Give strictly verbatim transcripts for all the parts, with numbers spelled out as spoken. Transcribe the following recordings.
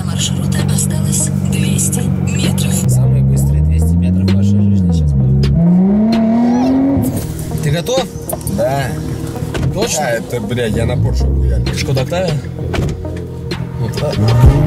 маршрута осталось двести метров. Самые быстрые двести метров в вашей жизни сейчас будут. Ты готов? Да. Точно? А, это, блядь, я на Порше хуяли. Шкода Октавия? Вот так.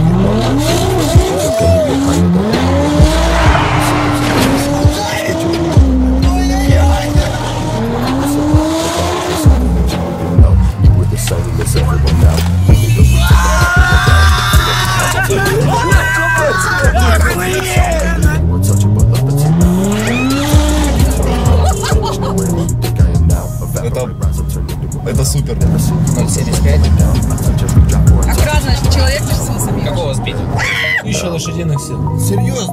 Это, это супер. ноль семьдесят пять. А красный человек же самособил. Какого сбить? Тысяча лошадиных сил. Серьезно?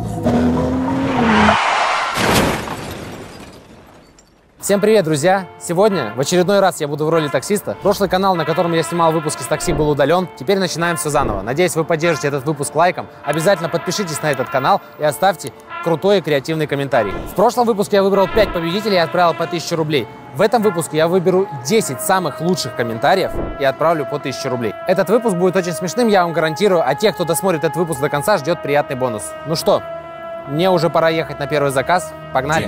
Всем привет, друзья! Сегодня в очередной раз я буду в роли таксиста. Прошлый канал, на котором я снимал выпуски с такси, был удален. Теперь начинаем все заново. Надеюсь, вы поддержите этот выпуск лайком. Обязательно подпишитесь на этот канал и оставьте крутой и креативный комментарий. В прошлом выпуске я выбрал пять победителей и отправил по тысяче рублей. В этом выпуске я выберу десять самых лучших комментариев и отправлю по тысяче рублей. Этот выпуск будет очень смешным, я вам гарантирую, а тех, кто досмотрит этот выпуск до конца, ждет приятный бонус. Ну что, мне уже пора ехать на первый заказ. Погнали!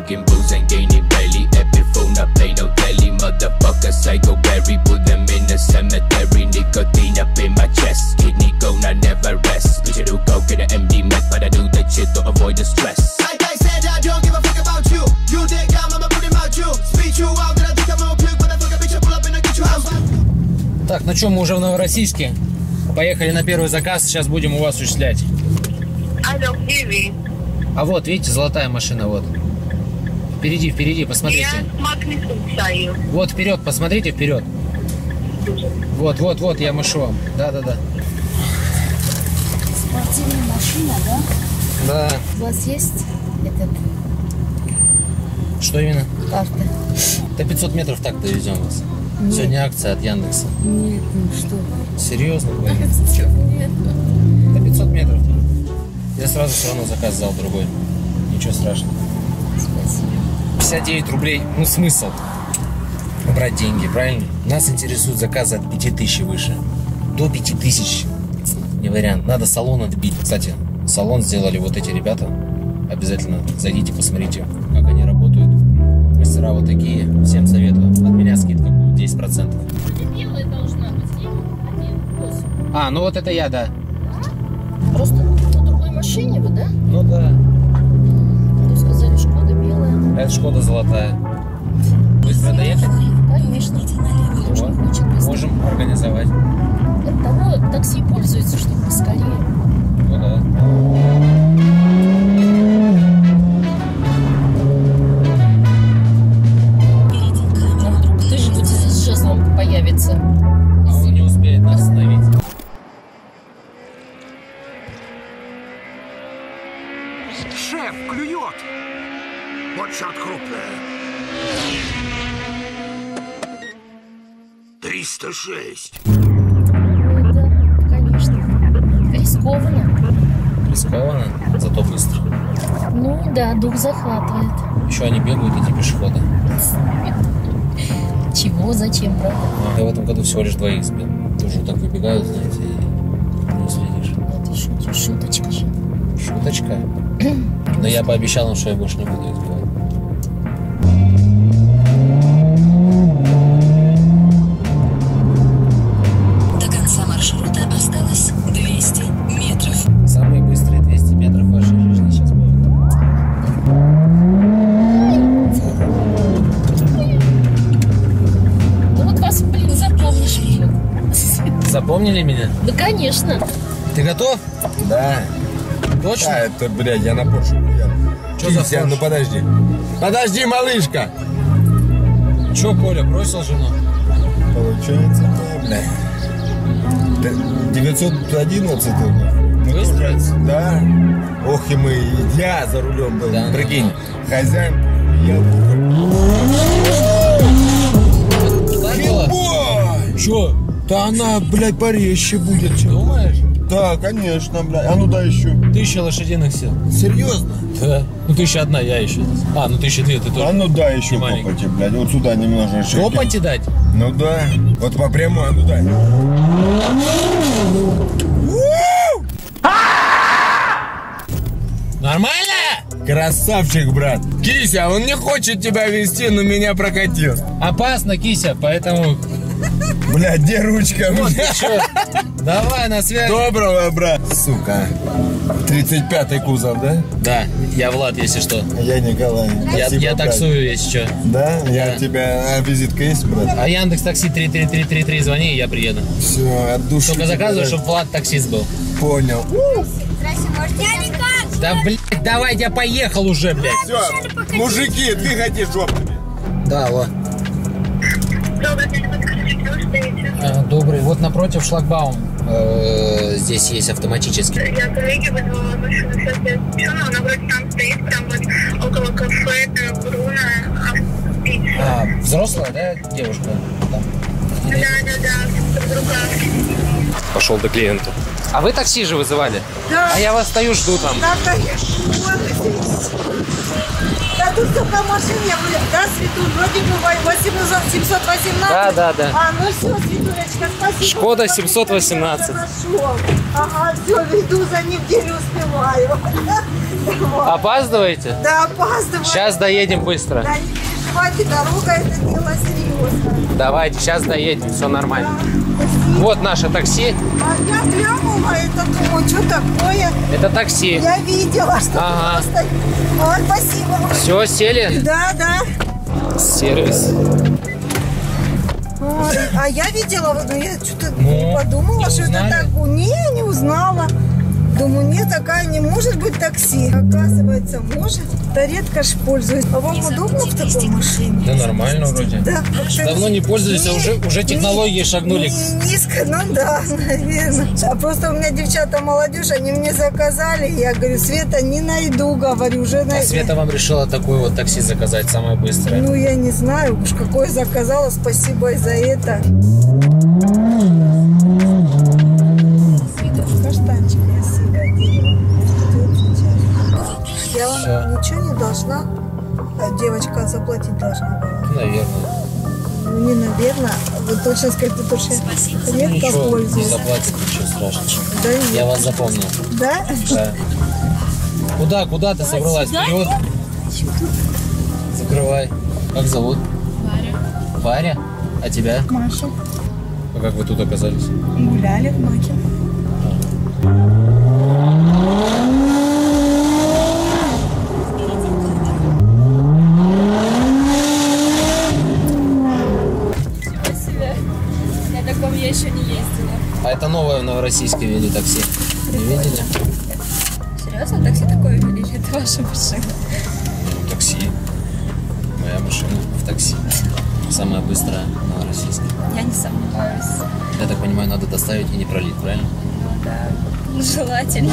Motherfucker, psycho berry, put them in the cemetery. Nicotine up in my chest, kidney gone, I never rest. Bitch, I do go get an M D meth, but I do that shit to avoid the stress. Like I said, I don't give a fuck about you. You think I'm a put him out you. Speak you out, then I think I'm a puke, but I fuck a bitch, I pull up and I get you house. Так, ну что, мы уже в Новороссийске. Поехали на первый заказ, сейчас будем у вас осуществлять. Алло, Иви. А вот, видите, золотая машина, вот. Впереди, впереди, посмотрите. Я магнит купаю. Вот вперед, посмотрите вперед. Вот, вот, вот, я машу вам. Да, да, да. Спортивная машина, да? Да. У вас есть этот Что именно? карта? До пятьсот метров так довезем вас. Нет. Сегодня акция от Яндекса. Нет, ну что? Серьезно говорю? Нет. До пятьсот метров. Я сразу все равно заказ взял другой. Ничего страшного. Спасибо. пятьдесят девять рублей. Ну смысл брать деньги, правильно? Нас интересуют заказы от пяти тысяч и выше. До пяти тысяч не вариант. Надо салон отбить. Кстати, салон сделали вот эти ребята. Обязательно зайдите, посмотрите, как они работают. Мастера вот такие. Всем советую. От меня скидка будет десять процентов. Белая должна быть. А, ну вот это я, да. Просто на другой машине вы, да? Ну да. Вы сказали, Шкода белая. Это Шкода золотая. Быстро доехать? Конечно. Тоже Вот. хочет быстро. Можем организовать. От того такси пользуется, чтобы поскорее. Ну да. Кто-нибудь с жезлом появится. А он не успеет нас остановить. Шеф, клюет! Вот шат крупная. триста шесть. Это, конечно, рискованно. Рискованно, зато быстро. Ну да, дух захватывает. Еще они бегают, эти пешеходы. Чего, зачем, правда? Я в этом году всего лишь двоих сбил. Тоже вот так выбегают, знаете, и не уследишь. Это шутка, шуточка же. Шуточка. Но я пообещал им, что я больше не буду избивать. До конца маршрута осталось двести метров. Самые быстрые двести метров в вашей жизни сейчас будут. Ну вот вас, блин, запомнишь. Запомнили меня? Да, конечно. Ты готов? Да. Точно? А, это, блядь, я на Порше хуяли. Что за Кися, Порш? ну подожди. Подожди, малышка. Че, Коля, бросил жену? Получается, да, блядь. девятьсот одиннадцать. Быстро? Да. Ох, и мы, я за рулем был. Да, Прикинь, да. хозяин, я Так было? Ой! Че? Да она, блядь, порезче будет. Думаешь? Да, конечно, блядь. А ну да еще. Тысяча лошадиных сил. Серьезно? Да. Ну тысяча одна, я еще. А, ну тысяча две, ты тоже. А ну да, еще Не маленький. копайте, блядь. Вот сюда немножко. Копайте дать? Ну да. Вот по прямой, а ну дай. Красавчик, брат. Кися, он не хочет тебя везти, но меня прокатил. Опасно, Кися, поэтому... Бля, где ручка? Вот, ты чё? Давай, на связи. Доброго, брат. Сука. тридцать пятый кузов, да? Да, я Влад, если что. Я Николай. Я, Спасибо, я брат. таксую, если что. Да? Я Да. у тебя... А визитка есть, брат? А Яндекс Такси три три три три три, звони, и я приеду. Все, от души. Только тебя, заказывай, брат. чтобы Влад таксист был. Понял. Да, блядь, давай, я поехал уже, блядь. Все, мужики, двигайте жопами. Да, алло. Добрый день, подскажите, где вы стоите? А, добрый, вот напротив шлагбаум. Э, здесь есть автоматический. Я коллеге вызвала машину, сейчас я девчонка, она вроде там стоит, прям вот около кафе, Бруно, автопицца. А, взрослая, да, девушка? Там. Да-да-да, в руках. Пошел до клиента. А вы такси же вызывали? Да. А я вас стою, жду там. Да, конечно. Вот здесь. Да тут только машин я были. Да, Светуль, вроде бы восемьсот восемнадцать. Да, да, да. А, ну все, Светулечка, спасибо. Шкода семьсот восемнадцать. Хорошо. Ага, все, веду за неделю, успеваю. Вот. Опаздываете? Да, опаздываю. Сейчас доедем быстро. Да, не переживайте, дорога это дело серьезно. Давайте, сейчас доедем, все нормально. Да, спасибо. Вот наше такси. А я глянула это, думаю, что такое? Это такси. Я видела, что Ага. просто... А, спасибо. Все, сели? Да, да. Сервис. А, а я видела, ну, я что-то Ну, подумала, не что узнали? это так. Не, не узнала. Думаю, нет, такая не может быть такси. Оказывается, может. Да редко ж пользуюсь. А вам удобно в такой машине? Да нормально вроде. Да, как-то Давно не пользуюсь, а уже, уже технологии шагнули. не- Низко, ну да, наверное. А просто у меня девчата молодежь, они мне заказали. Я говорю, Света, не найду, говорю, уже А найду. Света вам решила такое вот такси заказать, самое быстрое. Ну, я не знаю, уж какое заказала, спасибо и за это. Каштанчик красивое дерево. Я вам Всё. ничего не должна? А девочка заплатить должна была. Наверное. Ну, не наверное. Вы точно скажете, потому что я редко Ничего, не пользуюсь. заплатит, ничего страшного. Да, нет. Я вас запомнил. Да? Да. Куда, куда ты собралась? Вперед? Закрывай. Как зовут? Варя. Варя? А тебя? Маша. А как вы тут оказались? Гуляли в Маке. На таком я еще не ездила. А это новое в Новороссийске вели такси. Не видели? Серьезно? Такси такое вели? Или это ваша машина? Ну, такси. Моя машина в такси. Самая быстрая в Новороссийске. Я не сомневаюсь. Я так понимаю, надо доставить и не пролить, правильно? Ну да, желательно.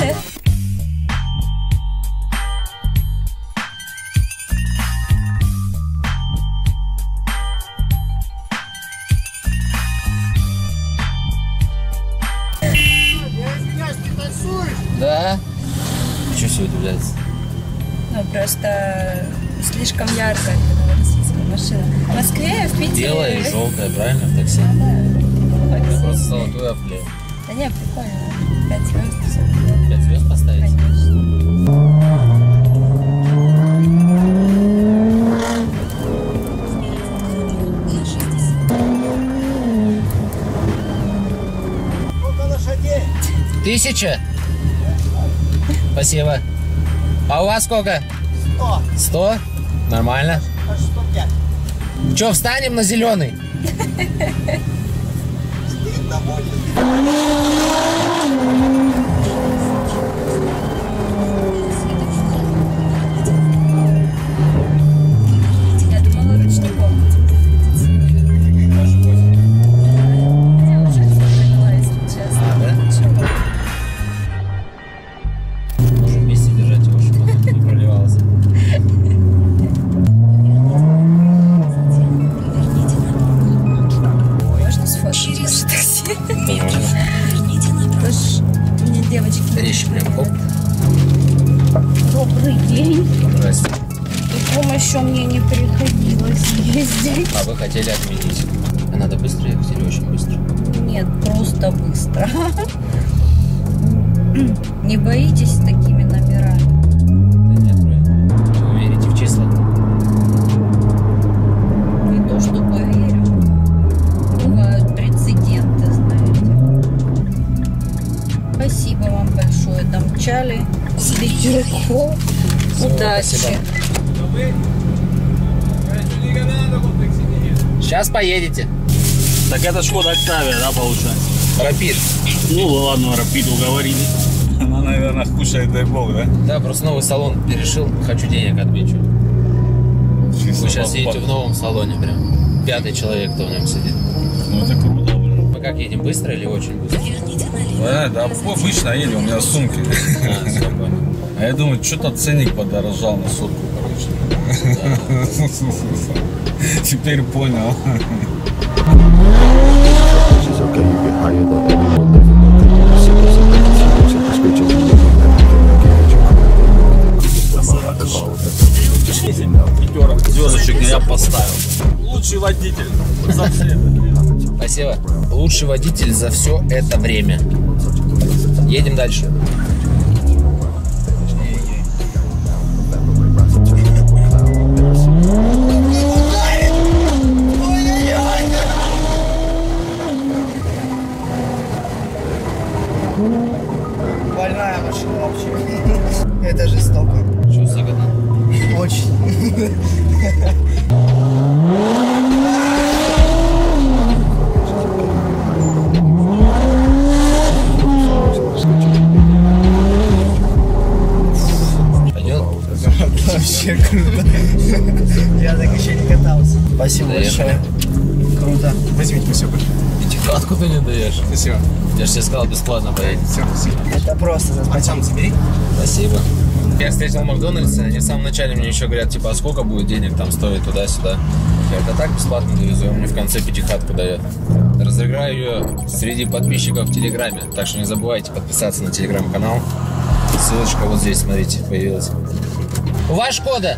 Да? Чего все удивляется? Ну просто слишком яркая для новороссийская машина. В Москве, в Питере... Белая и желтая, правильно, в такси? Да, Я просто золотую оплею. да не, прикольно. Пять звезд, все. Пять звезд поставить? Конечно. Тысяча? Спасибо. А у вас сколько? Сто. Сто? Нормально. Че, встанем на зеленый? Я думала ручником. Я уже не поняла, если честно. А, да? Чего? Можем вместе держать его, чтобы он не проливался. Можно сфоткать ваше такси? Верните направо. Потому что мне девочки... Речь прям оп. Добрый день. Здрасте. И помощи мне не приходилось ездить. А вы хотели отменить. А надо быстро ехать или очень быстро? Нет, просто быстро. Не боитесь такими номерами? Да нет, вроде. Спасибо вам большое. Домчали с ветерком. Удачи. Сейчас поедете. Так это Шкода Октавия, да, получается? Рапид. Ну ладно, Рапид уговорили. Она, наверное, кушает, дай бог, да? Да, просто новый салон перешил, хочу денег отмечу. Вы сейчас едете в новом салоне прям. Пятый человек, кто в нем сидит. Ну это круто, блин. Мы как едем, быстро или очень быстро? Да, да, обычно едем, у меня сумки. А, все понял. А я думаю, что-то ценник подорожал на сотку, короче. Теперь понял. Пятерок, звездочек я поставил. Лучший водитель за все это время. Спасибо. Лучший водитель за все это время. Едем дальше. Больная машина вообще. Это жестоко. Что, загодно? Очень. Пойдет? Вообще круто. Я так еще не катался. Спасибо большое. Круто. Возьмите, спасибо. Пятихатку ты не даешь. Спасибо. Я же тебе сказал, бесплатно поедем. Все, спасибо. Это просто. Пойдем, забери. Спасибо. Я встретил в Макдональдсе, они в самом начале мне еще говорят, типа, а сколько будет денег там стоить туда-сюда. Я говорю, да так бесплатно довезу, он мне в конце пятихатку дает. Разыграю ее среди подписчиков в Телеграме, так что не забывайте подписаться на Телеграм-канал. Ссылочка вот здесь, смотрите, появилась. У вас Шкода?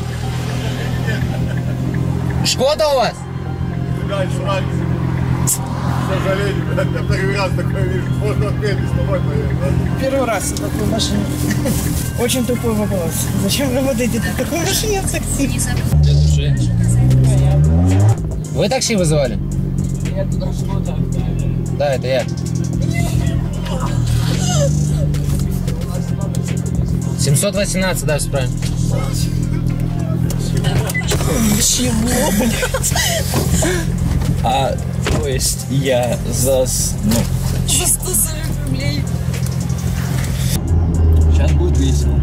Шкода у вас? Я первый раз такое вижу. Можно отметить с тобой поехать, да? Первый раз на такой машине. Очень тупой вопрос. Зачем работаете на такой машине в такси? Для души. Вы такси вызывали? Я туда Шкода. Да, это я. семьсот восемнадцать, да, все правильно. Чего, блядь? А, то есть я за... Ну, сто сорок рублей. сейчас будет весело.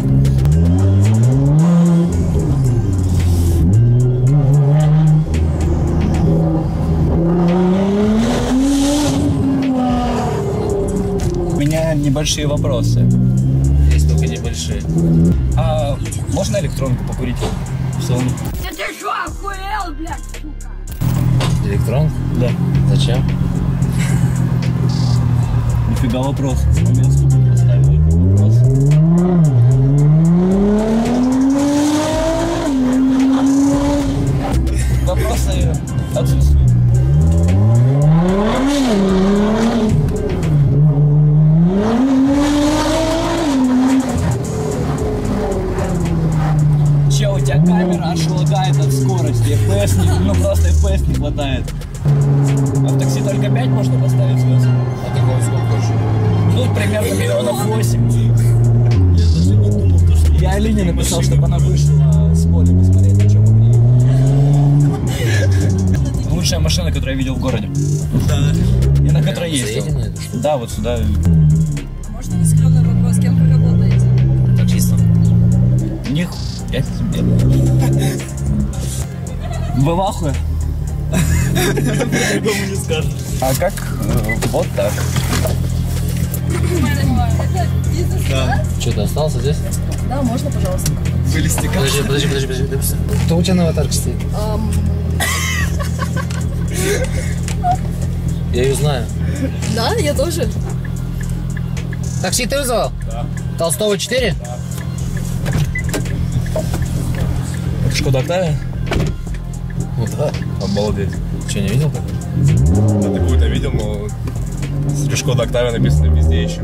У меня небольшие вопросы. Есть только небольшие. А можно электронку покурить в салоне? Да ты что, охуел, блядь, сука? Электрон? Да. Зачем? Нифига вопрос. С момента поставил этот вопрос. Вопросы отсутствуют. Че, у тебя камера аж лагает от скорости, эф пи эс не, ну просто эф пи эс не хватает. А в такси только пять можно поставить звезд? А такого сколько уже? Ну, примерно миллионов восемь. Я даже не думал, что... Я Алине написал, чтобы она вышла с поля посмотреть, на чем мы. Лучшая машина, которую я видел в городе. Да. И на которой ездил. Да, вот сюда. Можно нескромный вопрос, кем вы работаете? Таксистом. Них... Я тебе. Вы в ахуе? По-другому не скажешь. А как? Вот так. Это бизнес, да? Что, ты остался здесь? Да, можно, пожалуйста. Подожди, подожди, подожди, подожди, подожди. Кто у тебя на аватарке стоит? Ам, Я ее знаю. Да, я тоже. Такси ты вызывал? Да. Толстого четыре? Да. Это Шкода Октавия? Ну да. Обалдеть. Что, не видел как? Я такую-то видел, но Шкода Октавия написано везде еще.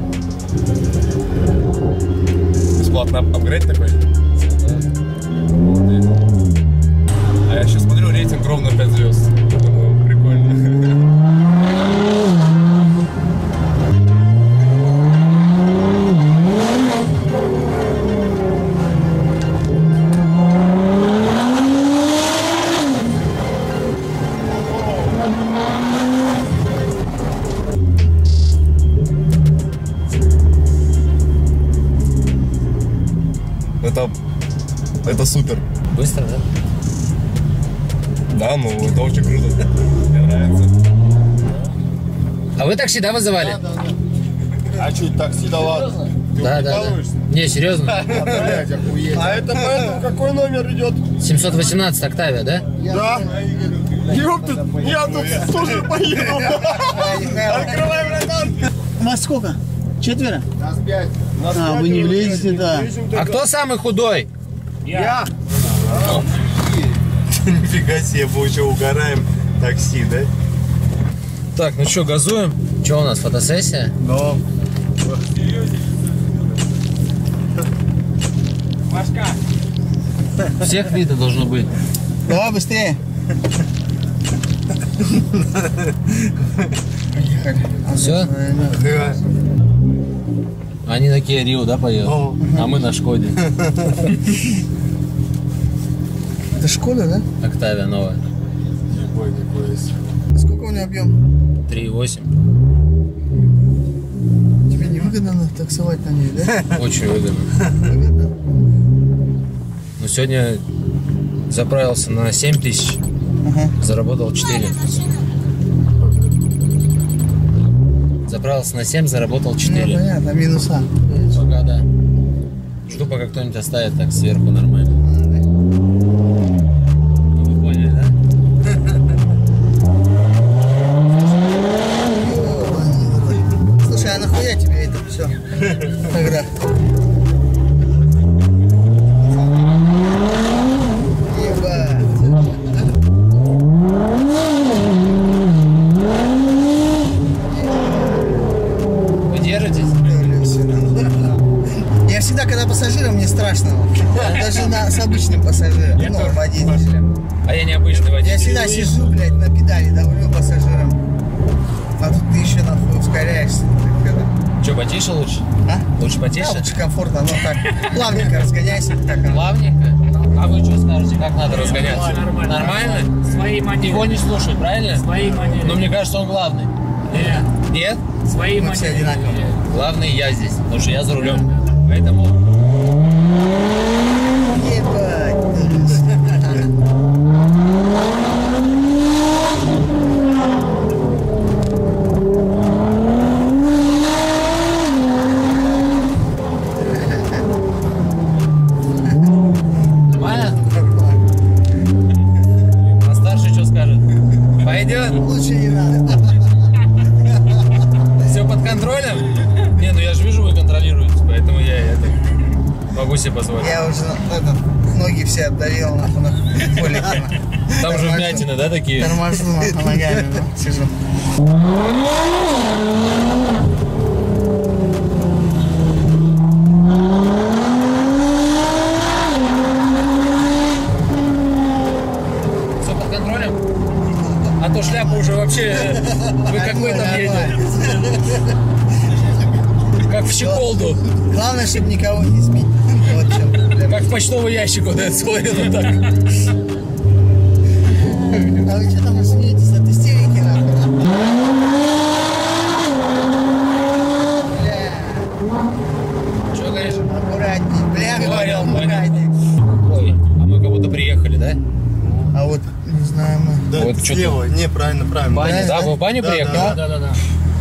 Бесплатно апгрейд такой? Обалдеть. А я сейчас смотрю, рейтинг ровно пять звезд. Думаю, прикольно. это, это супер. Быстро, да? Да, ну это очень круто. Мне нравится. А вы такси, да, вызывали? Да, да, да. А что, такси, да ладно? Ты да, да, да. Не, серьезно? А это поэтому какой номер идет? семьсот восемнадцать Октавия, да? Да. Ёпта, я тут тоже поеду. Открывай, братан. Вас сколько? Четверо? Нас пять. А, вы не влезете, да. А кто самый худой? Я. Нифига себе, мы еще угораем. Такси, да? Так, ну что, газуем? Что у нас, фотосессия? Да. Машка. Всех видно должно быть. Давай быстрее. Все? Да. Они на Kia Rio, да, поедут? А мы на Шкоде. Это Шкода, да? Октавия новая. Ой, какой есть. Сколько у нее объем? три и восемь. Тебе не выгодно таксовать на ней, да? Очень выгодно. Выгодно? Ну, сегодня заправился на семь тысяч, ага. Заработал четыре. Заправился на семь, заработал четыре. Ну, понятно, минуса. Пока, да. Жду, пока кто-нибудь оставит так сверху нормально. Вы поняли, да? Слушай, а нахуя тебе это все? Тогда. Вы держитесь? Я всегда, когда пассажиром, мне страшно. Даже на, с обычным пассажиром, ну, водителем. А я необычный водитель. Я всегда сижу, блядь, на педали, давлю пассажиром. А тут ты еще нахуй ускоряешься. Че, потише лучше? А? Лучше потише? Да, лучше комфортно, но так. Плавненько разгоняйся. Так, плавненько? А вы что скажете, как надо разгоняться? Нормально. Нормально? Свои манеры. Его не слушай, правильно? Свои манеры. Но мне кажется, он главный. Нет. Нет? Свои мы все манеры. одинаковые. Главный я здесь, потому что я за рулем. Поэтому... Ебать. Нормально? А старший что скажет? Пойдет? Лучше не надо. Все под контролем? Не, ну я же вижу, вы контролируете, поэтому я это могу себе позволить. Я уже это, ноги все отдавил, нахуй, нахуй, полетело. Там же вмятины, да, такие? Торможу, нахуй, ногами, ну, сижу. Все под контролем? А то шляпа уже вообще... Вы как в этом едете? Как в щеколду. Главное, чтобы никого не сбить. Вот в чем. Как в почтовый ящик вот этот свой, вот так. А вы что там смеетесь от истерики, нахуй? Бля. Что говоришь? Аккуратней. Бля, говорил, Понял, аккуратней. Ой, а мы как будто приехали, да? А вот, не знаю, мы... Да, Вот что слева. Не, правильно, правильно. Баня, да? Вы в баню Да, приехали? да, Да, да, да.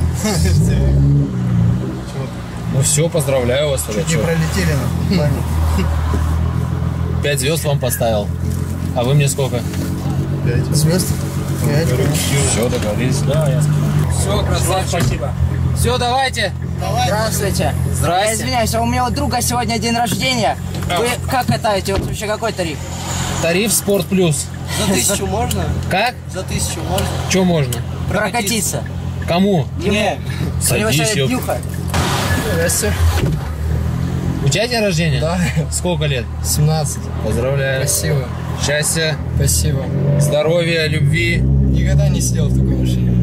Ну все, поздравляю вас. Чуть не пролетели, нахуй, баню. Пять звезд вам поставил. А вы мне сколько? Пять. Звезд? Пять. Все, договорились. Да, я Все, красавчик. Спасибо. Все, давайте. Здравствуйте. Здрасте. Я извиняюсь, а у меня у друга сегодня день рождения. Вы как катаете? Вот вообще какой тариф? Тариф Спорт Плюс. За тысячу можно? Как? За тысячу можно? Что можно? Прокатиться. Кому? Ему. У него Садись, сегодня ёп. днюха. Здравствуйте. У тебя день рождения? Да. Сколько лет? семнадцать. Поздравляю. Спасибо. Счастья, Спасибо. здоровья, любви. Никогда не сидел в такой машине.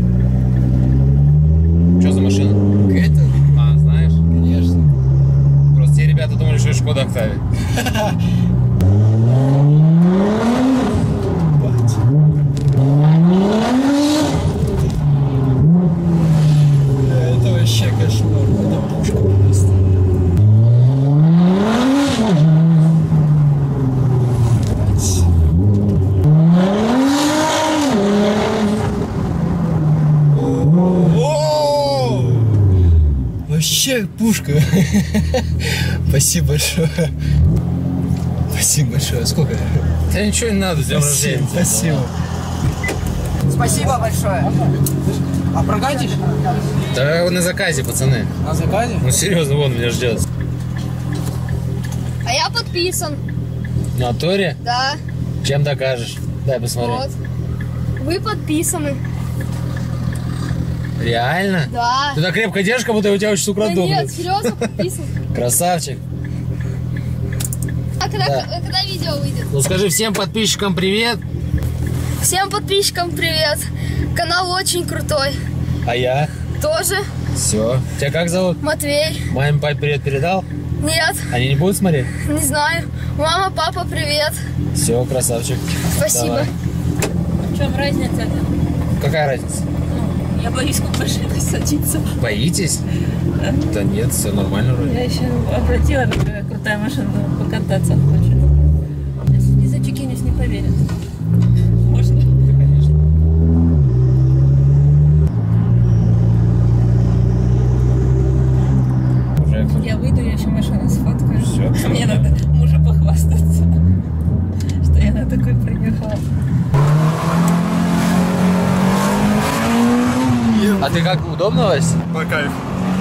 Что за машина? Это? А, знаешь? Конечно. Просто те ребята думали, что это Шкода Октавия. Это вообще кошмар. Это пушка просто. игрушку. Спасибо большое. Спасибо большое. Сколько? Да ничего не надо, с днем рождения. Спасибо. Спасибо большое. А прокатишь? Да вы на заказе, пацаны. На заказе? Ну серьезно, вон меня ждет. А я подписан. В натуре? Да. Чем докажешь? Дай посмотреть. Вот. Вы подписаны. Реально? Да. Ты так крепко держишь, как будто я у тебя очень украду. Да нет, серьезно подписан. Красавчик. А когда, Да. когда видео выйдет? Ну скажи всем подписчикам привет. Всем подписчикам привет. Канал очень крутой. А я? Тоже. Все. Тебя как зовут? Матвей. Маме, папе привет передал? Нет. Они не будут смотреть? Не знаю. Мама, папа, привет. Все, красавчик. Спасибо. Давай. В чем разница? Какая разница? Ну, я боюсь в машину садиться. Боитесь? Да. Да нет, все нормально вроде. Я еще обратила, какая крутая машина, покататься хочу. Если не зачекинюсь, не поверят. Можно? Да, конечно. Я выйду, я еще машину сфоткаю. Все, мне надо мужу похвастаться, что я на такой приехала. А ты как, удобно, Вась? По кайфу.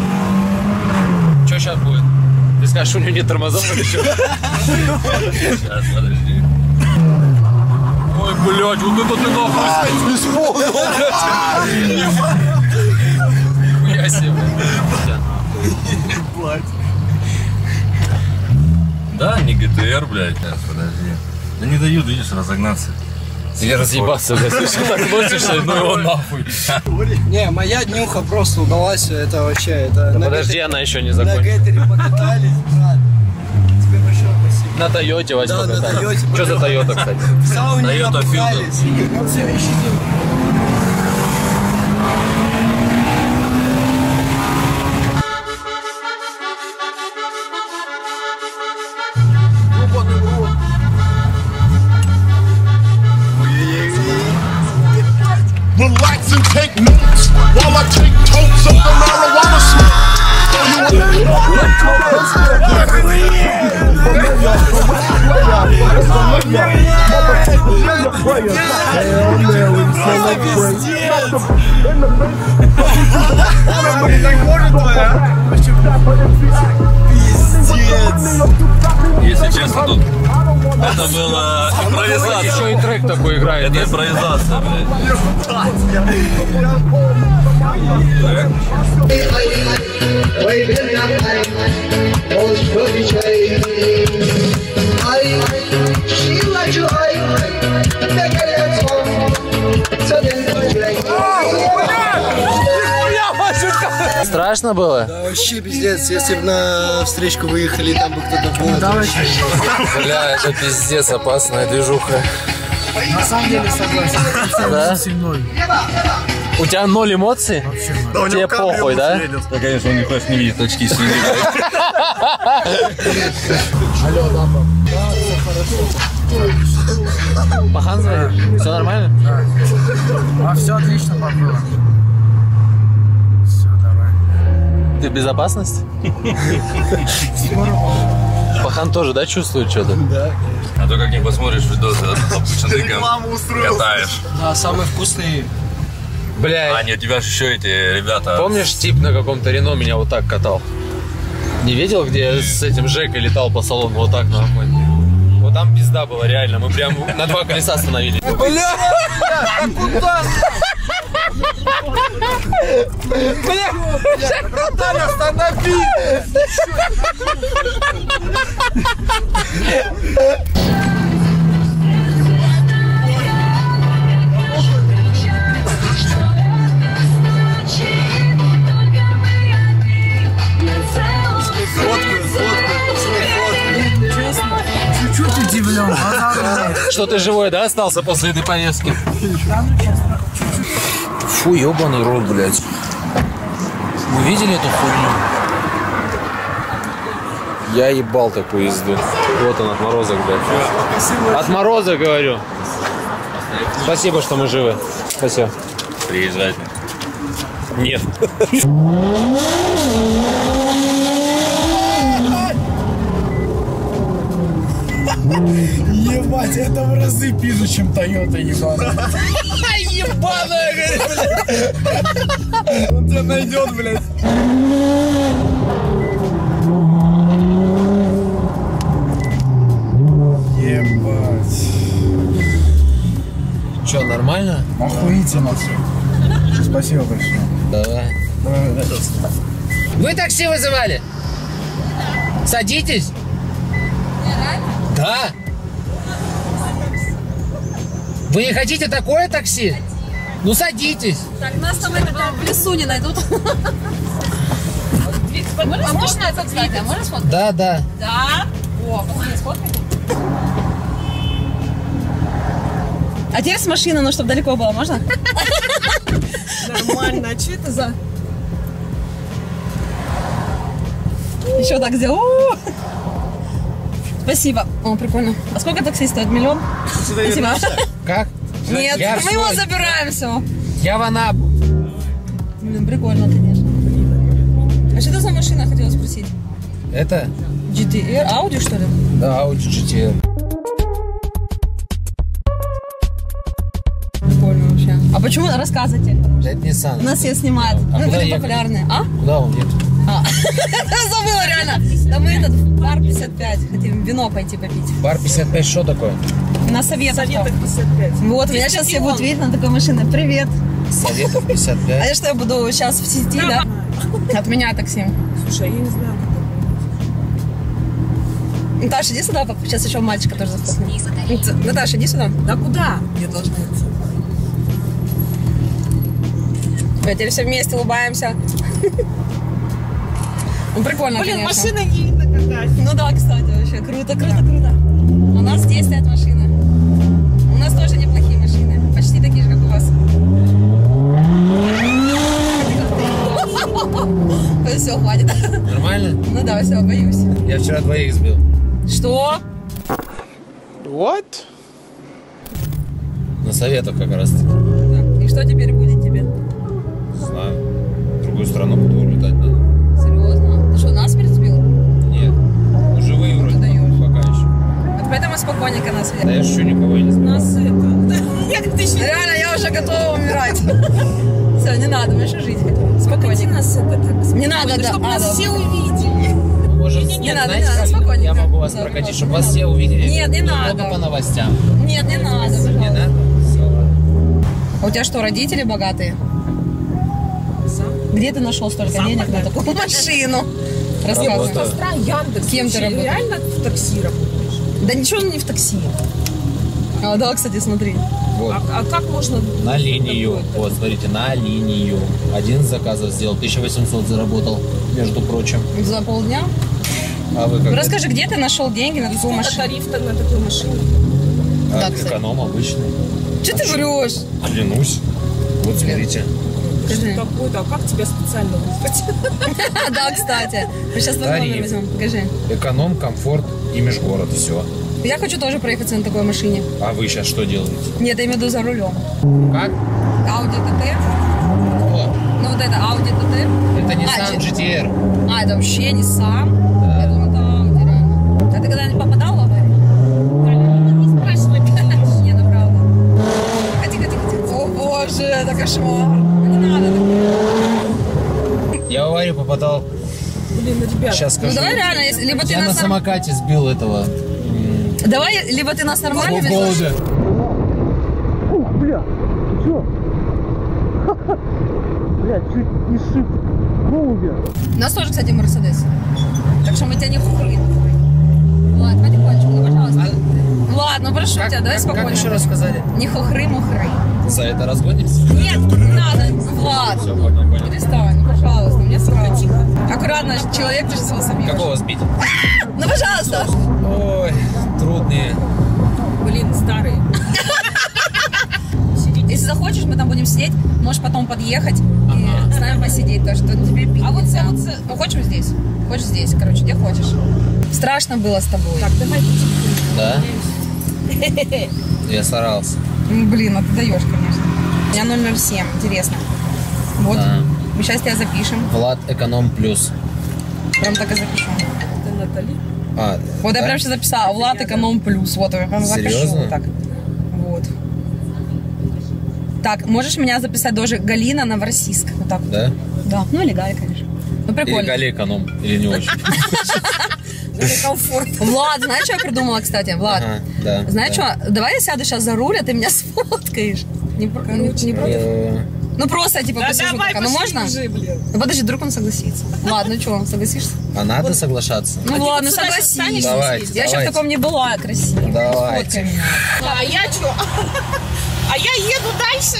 Что сейчас будет? Ты скажешь, у него нет тормозов или что? Сейчас, подожди. Ой, блядь, вот это ты нахуй исполнил, блядь. Нихуя себе, блядь. Да, не гэ тэ эр, блядь. Сейчас, подожди. Да не дают, видишь, разогнаться. Или разъебаться, блядь, слушай, так носишься, ну его нахуй. Не, моя днюха просто удалась, это вообще, это... Да подожди, она еще не На закончилась. Геттере покатались, брат. Тебе большое спасибо. На Тойоте, Вась, Да, на покатали. Тойоте Что за Тойота, кстати? В сауне Toyota напугались. Все вещи делают. Relax and take notes while I take totes of the marijuana smoke. Если честно, тут это была импровизация. Еще и трек такой играет. Это импровизация, блядь. Страшно было? Да, вообще пиздец, если бы на встречку выехали, там бы кто-то был. Да, вообще. Бля, это пиздец опасная движуха. На самом деле согласен. Да? У тебя ноль эмоций? Да, тебе похуй, да? Да, конечно, он не хочет не видеть очки синий. Алло, лапа. Да, все хорошо. Пахан звонит? Все нормально? Да. А все отлично, папа. Все, давай. Ты в безопасности? Пахан тоже, да, чувствует что-то? Да. А то как не посмотришь видосы, обычно ты катаешь. Да, самый вкусный. Бля. А, нет, у тебя же еще эти ребята. Помнишь, тип на каком-то Рено меня вот так катал? Не видел, где я с этим Жекой летал по салону вот так нахуй? Вот там пизда была, реально. Мы прям на два колеса остановились. Бля! Куда? Бля! Братан, останови! Чуть-чуть удивлен. Что ты живой, да, остался после этой поездки? Фу, ебаный рот, блядь. Вы видели эту хуйню? Я ебал такую езду. Вот он, отморозок, блядь. Отморозок, говорю. Спасибо, что мы живы. Спасибо. Приезжать. Нет. Ебать, это в разы пизже, чем Тойота, ебаная. Ебаная, говорит, блядь. Он тебя найдет, блядь. Ебать. Че, нормально? Охуительно все. Спасибо большое. Давай. Давай, Вы такси вызывали? Садитесь. Да. Вы не хотите такое такси? Ну садитесь. Так, нас там это в лесу не найдут. А можно это сфоткать? А можно сфоткать? Да, да. Да. О, посмотри, сфоткай. А теперь с машины, ну, чтобы далеко было, можно? Нормально. А что это за... Еще так сделал. Спасибо. О, прикольно. А сколько такси стоит? Миллион? Спасибо. Как? Нет, Я мы все. его забираем, все. Я в Анапу. Блин, прикольно, конечно. А что это за машина, хотела спросить? Это? джи ти ар, Audi, что ли? Да, Audi джи ти ар. Прикольно вообще. А почему? Рассказывайте. Это Nissan. Нас все снимают. А Мы куда были ехать? популярные. А? Куда он едет? А. Забыла реально. Да мы этот в бар пятьдесят пять хотим вино пойти попить. Бар пятьдесят пять что такое? На Советах. Советах пятьдесят пять. Вот, меня сейчас все будут видеть на такой машине. Привет. Советов пятьдесят пять. А я что, я буду сейчас в сети, да? От меня такси. Слушай, я не знаю, Наташа, иди сюда, папа. Сейчас еще мальчика тоже зафоткаем. Наташа, иди сюда. Да куда? Я должна идти. Мы теперь все вместе улыбаемся. Ну, прикольно, Блин, конечно. машина не видно какая. Ну да, кстати, вообще круто, круто, круто. У нас здесь стоят машины. У нас тоже неплохие машины. Почти такие же, как у вас. Все, хватит. Нормально? Ну да, все, боюсь. Я вчера двоих сбил. Что? What? На Советах как раз таки. И что теперь будет тебе? Не знаю. В другую страну буду улетать надо. Серьезно? Ты что, насмерть сбил? Нет. Ну живые вроде. Пока еще. Вот поэтому спокойненько нас Да я шучу, никого я не сбил. Нас это... Я как-то еще... Реально, я уже готова умирать. Все, не надо, мы еще жить хотим. Спокойненько. нас это так... Не надо, да. Чтобы А, нас да. все увидели. Может, Не, не надо, знаете, не надо, как спокойненько. я могу вас Да, прокатить, не чтобы надо. вас все увидели? Нет, не Ну, надо. Только по новостям. Нет, не надо. Не пожалуйста. надо? Все, ладно. А у тебя что, родители богатые? Где ты нашел столько денег на такую машину? Рассказывай. Работаю. Сестра Яндекс. Кем ты Вообще, работаешь? реально в такси работаешь? Да ничего не в такси. А, да, кстати, смотри. Вот. А, а как можно... На линию. Вот, смотрите, на линию. Один из заказов сделал, тысяча восемьсот заработал, между прочим. За полдня? А вы как? Расскажи, где ты нашел деньги на такую Сколько машину? тариф-то на такую машину? А, Да, кстати. эконом обычный. Че ты врешь? Клянусь. Вот смотрите. Покажи. Такой-то, а как тебя специально вызвать? Да, кстати. Мы сейчас твой номер Тариф. возьмем. Покажи. Эконом, комфорт и межгород. Все. Я хочу тоже проехаться на такой машине. А вы сейчас что делаете? Нет, я имею в виду за рулем. Как? Audi ти ти. О, Ну вот это Audi ти ти. это А, Nissan че- джи ти ар. А, это вообще не сам. Я думаю, это Audi реально. А ты когда-нибудь попадал в аварию? Не спрашивай меня. Не, ну правда. А тихо, тихо, тихо. О боже, это кошмар. Не надо такое. Я в аварию попадал. Блин, ну ребят. Сейчас Ну скажу. давай реально, если- либо ты Я на нас... норм- самокате сбил этого. Давай, либо ты нас нормально везешь. Голубя. Бля, ты чё? Бля, чуть не шип голубя. У нас тоже, кстати, Мерседес. Так что мы тебя не хухрим. Ладно, потихонечку, ну, пожалуйста. Ладно, прошу Как- тебя, давай как- спокойно. как еще раз сказали? Не хухры, мухры. За это разгонимся? Нет, не надо. Влад, Все, понял, понял. перестань, ну, пожалуйста, мне сразу. Аккуратно, человек, ты сейчас его собьешь. Какого сбить? Ну, пожалуйста. Ой, трудные. Блин, старые. Если захочешь, мы там будем сидеть, можешь потом подъехать и с нами посидеть, то что тебе пить А вот нельзя. за- вот за- Ну, хочешь здесь? Хочешь здесь, короче, где хочешь. Страшно было с тобой. Так, давай Да? Я старался. Ну, блин, а ты даешь, конечно. У меня ноль ноль семь, интересно. Вот, Да. мы сейчас тебя запишем. Влад Эконом Плюс. Прям так и запишем. Это Натали. А, Вот да? я прям сейчас записала. Влад эконом плюс. Вот я прям запишу. Вот так. Вот. Так, можешь меня записать тоже Галина Новороссийск. Вот так. Да? Да. Ну или Галя, конечно. Ну прикольно. Или Галя эконом, или не очень. Комфорт. Влад, знаешь, что я придумала, кстати? Влад, ага, да, знаешь да. что? Давай я сяду сейчас за руль, а ты меня сфоткаешь. Не, не, не против? Ну просто типа да посижу давай, пока. Ну можно? Уже, ну подожди, вдруг он согласится. Ладно, ну что, согласишься? А надо соглашаться? Ну а ладно, типа, согласись. Давайте, я еще в таком не была красивая. Давайте. А я что? А я еду дальше.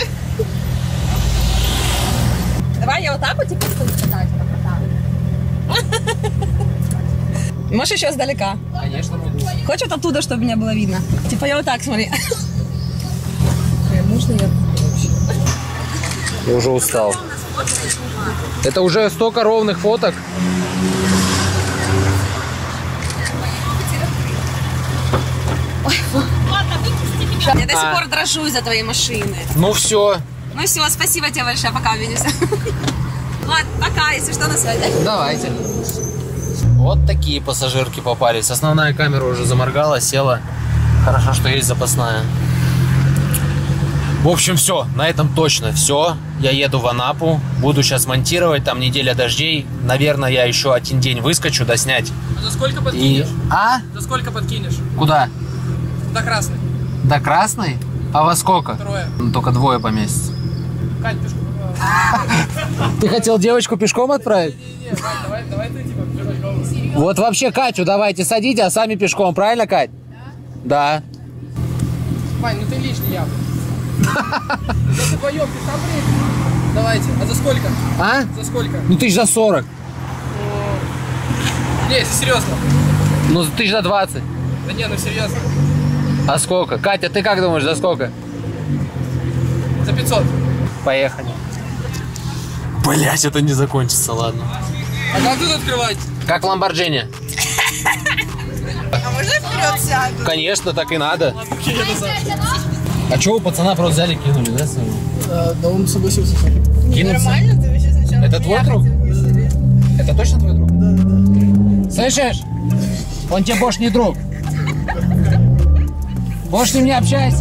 Давай я вот так вот теперь буду катать. Можешь еще сдалека? Конечно, могу. Хочешь вот оттуда, чтобы меня было видно? Типа я вот так, смотри. Можно я вообще? Я уже устал. Это уже столько ровных фоток. Я до сих А. пор дрожу из-за твоей машины. Ну все. Ну все, спасибо тебе большое, пока увидимся. Ладно, пока, если что, на связи. Давайте. Вот такие пассажирки попались. Основная камера уже заморгала, села. Хорошо, что есть запасная. В общем, все. На этом точно все. Я еду в Анапу. Буду сейчас монтировать. Там неделя дождей. Наверное, я еще один день выскочу доснять. А за сколько подкинешь? И... А? За сколько подкинешь? Куда? До Красной. До Красной? А во сколько? Трое. Ну, только двое поместится. Кать, пешком. Ты хотел девочку пешком отправить? Не-не-не, Вань, давай, давай ты типа пешком. Вот вообще Катю давайте садите, а сами пешком, правильно, Кать? Да. Вань, ну ты лишний явно. Если вдвоем, ты сам приедешь? Давайте. А за сколько? А? За сколько? Ну тысяч за сорок. Не, если серьезно. Ну тысяч за двадцать. Да не, ну серьезно. А сколько? Катя, ты как думаешь, за сколько? За пятьсот. Поехали. Блять, это не закончится, ладно. А как тут открывать? Как Ламборджини. А можно вперед сяду? Конечно, так и надо. А чего у пацана просто взяли и кинули, да? Да, да он согласился. Нормально, ты вообще сначала. Это твой друг? Это точно твой друг? Да, да. Слышишь? Он тебе больше не друг. Больше с ним не общайся.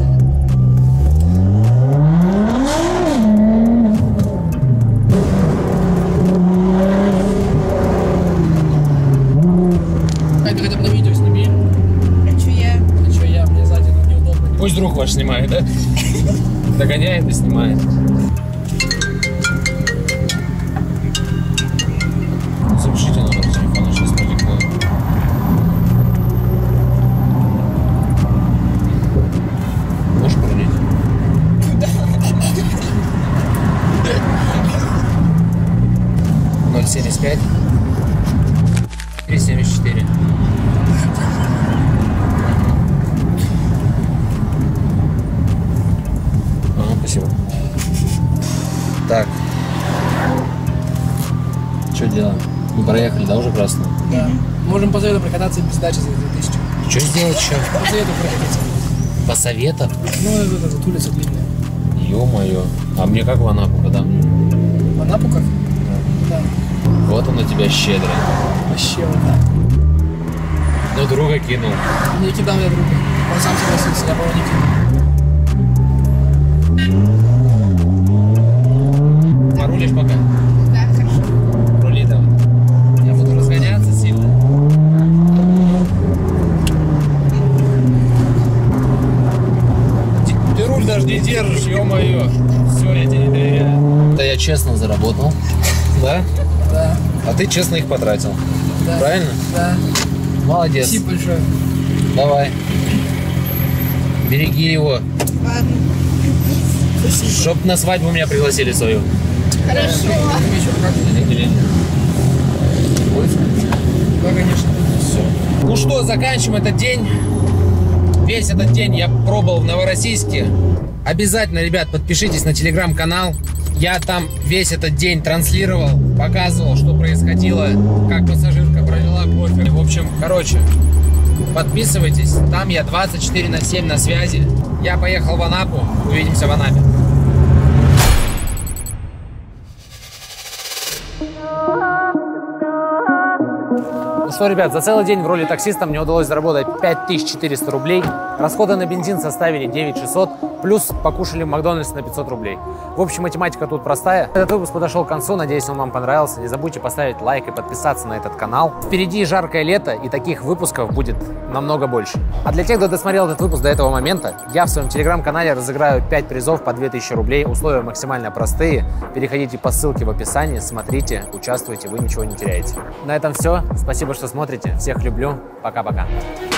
Ай, ты хотя бы на видео сними. А чё я? А чё я? Мне сзади неудобно. Пусть друг ваш снимает, да? Догоняет и снимает. Запишите номер телефона, сейчас продиктую. Можешь пролить? ноль семьдесят пять три семьдесят четыре. Ага, спасибо. Так. Что делаем? Мы проехали, да, уже красную? Да. Можем по совету прокататься без дачи за две тысячи. Что сделать еще? По совету прокатиться. По советам? Ну, это вот улица длинная. Ё-моё. А мне как в Анапу, когда? В Анапу как? Да. Вот он у тебя щедрый. Вообще вот так. Ну, друга кинул. Не кидал я друга. Он сам согласился, я бы его не кинул. Порулишь пока? Да, хорошо. Рули давай. Я буду разгоняться сильно. Ты, ты руль даже не держишь, ё-моё. Все, я тебе не доверяю. Да я честно заработал. Да? Да. А ты честно их потратил. Да. Правильно? Да. Молодец. Спасибо большое. Давай. Береги его. Ладно. Чтоб на свадьбу меня пригласили свою. Хорошо. Или... Да, конечно. Все. Ну что, заканчиваем этот день. Весь этот день я пробовал в Новороссийске. Обязательно, ребят, подпишитесь на телеграм-канал. Я там весь этот день транслировал, показывал, что происходило, как пассажирка провела кофе. В общем, короче, подписывайтесь. Там я двадцать четыре на семь на связи. Я поехал в Анапу. Увидимся в Анапе. Что, ребят, за целый день в роли таксиста мне удалось заработать пять тысяч четыреста рублей. Расходы на бензин составили девять тысяч шестьсот, плюс покушали в Макдональдс на пятьсот рублей. В общем, математика тут простая. Этот выпуск подошел к концу, надеюсь, он вам понравился. Не забудьте поставить лайк и подписаться на этот канал. Впереди жаркое лето, и таких выпусков будет намного больше. А для тех, кто досмотрел этот выпуск до этого момента, я в своем телеграм-канале разыграю пять призов по две тысячи рублей. Условия максимально простые. Переходите по ссылке в описании, смотрите, участвуйте, вы ничего не теряете. На этом все. Спасибо, что смотрите. Всех люблю. Пока-пока.